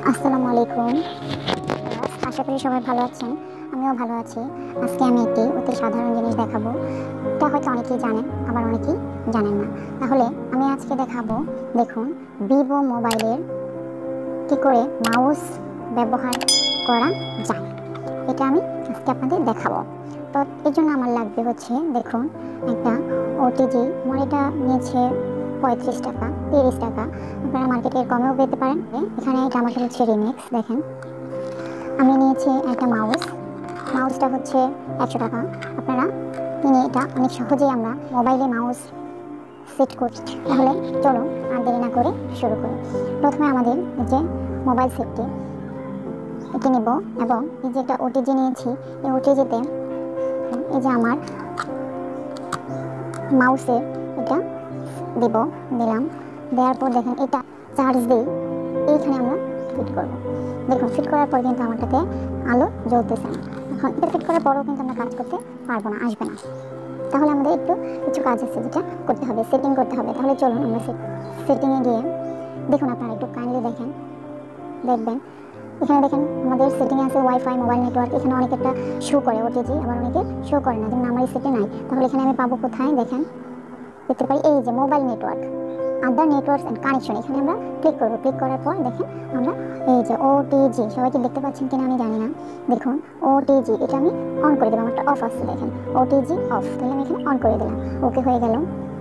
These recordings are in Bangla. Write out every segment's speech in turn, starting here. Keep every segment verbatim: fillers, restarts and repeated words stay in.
আসসালামু আলাইকুম। আশা করি সবাই ভালো আছেন। আমিও ভালো আছি। আজকে আমি একটি অতি সাধারণ জিনিস দেখাবো। এটা হয়তো অনেকেই জানেন, আবার অনেকেই জানেন না। তাহলে আমি আজকে দেখাবো, দেখুন, ভিভো মোবাইলের কি করে মাউস ব্যবহার করা যায়। এটা আমি আজকে আপনাদের দেখাবো। তো এর জন্য আমার লাগবে হচ্ছে, দেখুন, একটা ওটিজি। আমার এটা নিয়েছে পঁয়ত্রিশ টাকা, তিরিশ টাকা। আপনারা মার্কেটে কমেও পেতে পারেন। এখানে এটা আমাকে হচ্ছে রিমিক্স। দেখেন, আমি নিয়েছি একটা মাউস। মাউসটা হচ্ছে একশো টাকা। আপনারা কিনে এটা অনেক সহজেই আমরা মোবাইলে মাউস সেট করি। তাহলে চলুন আর দেরি না করে শুরু করি। প্রথমে আমাদের যে মোবাইল সেটটি এটি নেব, এবং এই যে একটা ওটিজি নিয়েছি, এই ওটিজিতে এই যে আমার মাউসে এটা দেব, দিলাম। দেওয়ার পর দেখেন এটা চার্জ দিই, এইখানে আমরা ফিট করব। দেখুন, ফিট করার পর কিন্তু আমারটাতে আলো জ্বলতেছে না। এখন এটা ফিট করার পরও কিন্তু আমরা কাজ করতে পারবো না, আসবে না। তাহলে আমাদের একটু কিছু কাজ আছে যেটা করতে হবে, সেটিং করতে হবে। তাহলে চলুন আমরা সেটিংয়ে গিয়ে দেখুন, আপনারা একটু কাইন্ডলি দেখেন, দেখবেন এখানে দেখেন আমাদের সেটিংয়ে আছে ওয়াইফাই, মোবাইল নেটওয়ার্ক। এখানে অনেক একটা শো করে ওটিজি, আবার অনেকে শো করে না, যেমন আমার এই সেটে নাই। তাহলে এখানে আমি পাবো কোথায়? দেখেন, দেখতে পাই এই যে mobile network, other networks and connection. এখানে আমরা ক্লিক করব। ক্লিক করার পর দেখেন আমরা এই যে ওটিজি, সবাইকে দেখতে পাচ্ছেন কিনা আমি জানি না। দেখুন ওটিজি, এটা আমি অন করে দিলাম। একটা অফ আছে, দেখেন ওটিজি অফ। তাহলে আমি এখানে অন করে দিলাম। ওকে হয়ে গেল।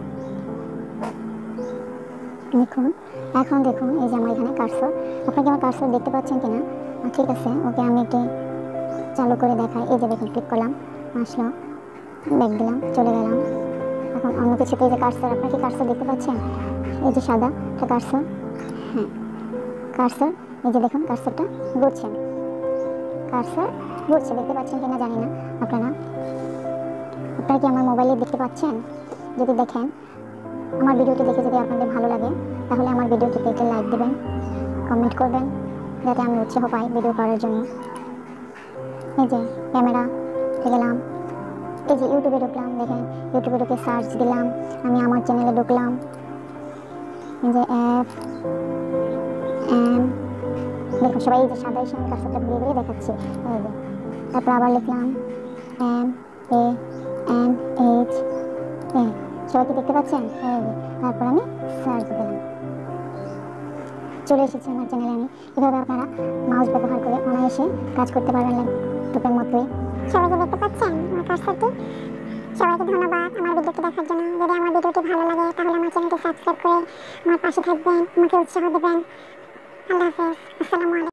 দেখুন, এখন দেখুন এই যে আমার এখানে কার্সর। আপনাকে আমার কার্সর দেখতে পাচ্ছেন কিনা? ঠিক আছে, ওকে আমি একটু চালু করে দেখাই। এই যে দেখুন, ক্লিক করলাম, আসলো, ব্যাক দিলাম, চলে গেলাম। এখন অন্য কিছুতে এই যে কার্সর, আপনার কি কার্সর দেখতে পাচ্ছেন? এই যে সাদা একটা কার্সর, হ্যাঁ কার্সর। এই যে দেখুন কার্সরটা ঘুরছে, কার্সর ঘুরছে, দেখতে পাচ্ছেন কিনা জানি না। আপনারা আপনারা কি আমার মোবাইলে দেখতে পাচ্ছেন? যদি দেখেন, আমার ভিডিওটি দেখে যদি আপনাদের ভালো লাগে, তাহলে আমার ভিডিওটিতে একটা লাইক দেবেন, কমেন্ট করবেন, যাতে আমি উৎসাহ পাই ভিডিও করার জন্য। এই যে ক্যামেরা গেলাম, এই যে ইউটিউবে ঢুকলাম। দেখেন, ইউটিউবে ঢুকে সার্চ দিলাম, আমি আমার চ্যানেলে ঢুকলাম। এই যে অ্যাপ এম, দেখুন সবাই এই যে সাদাই সামনে কার্সরটা ঘুরিয়ে ঘুরিয়ে দেখাচ্ছে। এই যে তারপর আবার লিখলাম M A N H A, সবাই কি দেখতে পাচ্ছেন? এই যে তারপর আমি সার্চ দিলাম, চলে এসেছি আমার চ্যানেলে। আমি এভাবে আপনারা মাউস ব্যবহার করে অনায়াসে কাজ করতে পারবেন ল্যাপটপের মতোই। সবাইকে দেখতে পাচ্ছেন আমার কার্সরটি? সবাইকে ধন্যবাদ আমার ভিডিওটি দেখার জন্য। যদি আমার ভিডিওটি ভালো লাগে তাহলে আমার চ্যানেলটি সাবস্ক্রাইব করে আমার পাশে থাকবেন, আমাকে উৎসাহ দেবেন। আল্লাহ হাফেজ, আসসালামু আলাইকুম।